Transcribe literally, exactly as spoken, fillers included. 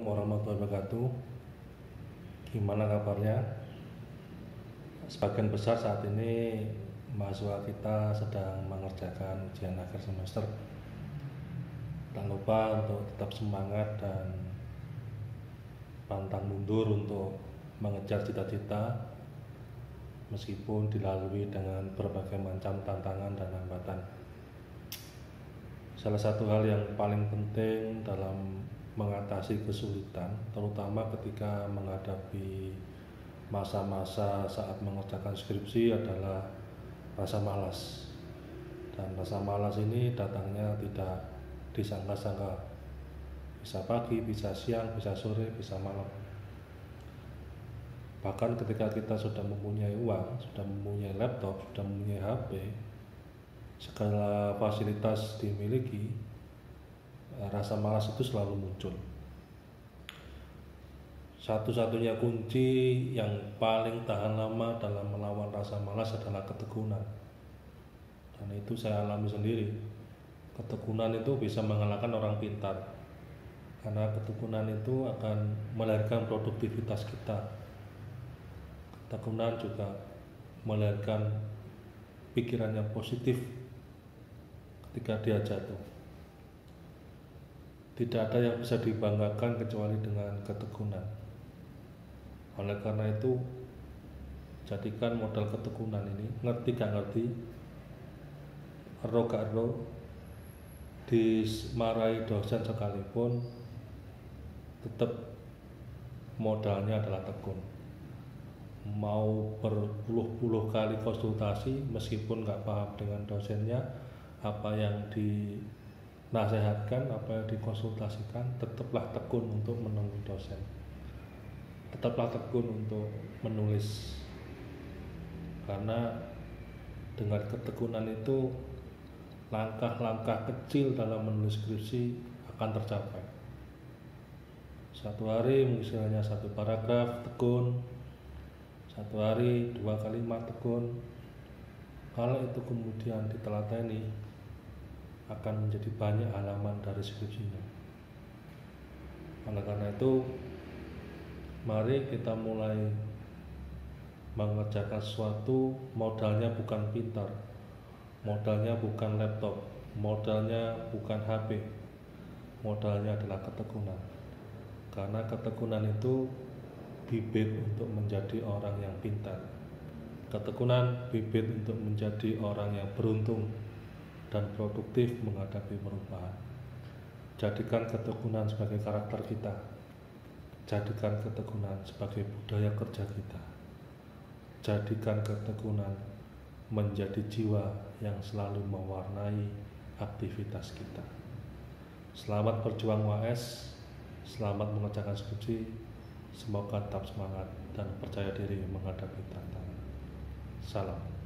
warahmatullahi wabarakatuh. Gimana kabarnya? Sebagian besar saat ini mahasiswa kita sedang mengerjakan ujian akhir semester. Jangan lupa untuk tetap semangat dan pantang mundur untuk mengejar cita-cita meskipun dilalui dengan berbagai macam tantangan dan hambatan. Salah satu hal yang paling penting dalam mengatasi kesulitan, terutama ketika menghadapi masa-masa saat mengerjakan skripsi, adalah rasa malas. Dan rasa malas ini datangnya tidak disangka-sangka, bisa pagi, bisa siang, bisa sore, bisa malam. Bahkan ketika kita sudah mempunyai uang, sudah mempunyai laptop, sudah mempunyai H P, segala fasilitas dimiliki, rasa malas itu selalu muncul. Satu-satunya kunci yang paling tahan lama dalam melawan rasa malas adalah ketekunan. Dan itu saya alami sendiri. Ketekunan itu bisa mengalahkan orang pintar, karena ketekunan itu akan melahirkan produktivitas kita. Ketekunan juga melahirkan pikiran yang positif ketika dia jatuh. Tidak ada yang bisa dibanggakan kecuali dengan ketekunan. Oleh karena itu, jadikan modal ketekunan ini, ngerti gak ngerti, ero gak ero, dimarahi dosen sekalipun, tetap modalnya adalah tekun. Mau berpuluh-puluh kali konsultasi, meskipun gak paham dengan dosennya, apa yang dinasihatkan, apa yang dikonsultasikan, tetaplah tekun untuk menemui dosen. Tetaplah tekun untuk menulis, karena dengan ketekunan itu langkah-langkah kecil dalam menulis skripsi akan tercapai. Satu hari misalnya satu paragraf tekun, satu hari dua kalimat tekun. Kalau itu kemudian diteladani, akan menjadi banyak halaman dari skripsinya. Oleh karena itu, mari kita mulai mengerjakan sesuatu. Modalnya bukan pintar, modalnya bukan laptop, modalnya bukan H P, modalnya adalah ketekunan. Karena ketekunan itu bibit untuk menjadi orang yang pintar. Ketekunan bibit untuk menjadi orang yang beruntung dan produktif menghadapi perubahan. Jadikan ketekunan sebagai karakter kita. Jadikan ketekunan sebagai budaya kerja kita. Jadikan ketekunan menjadi jiwa yang selalu mewarnai aktivitas kita. Selamat berjuang U A S, selamat mengerjakan skripsi. Semoga tetap semangat dan percaya diri menghadapi tantangan. Salam.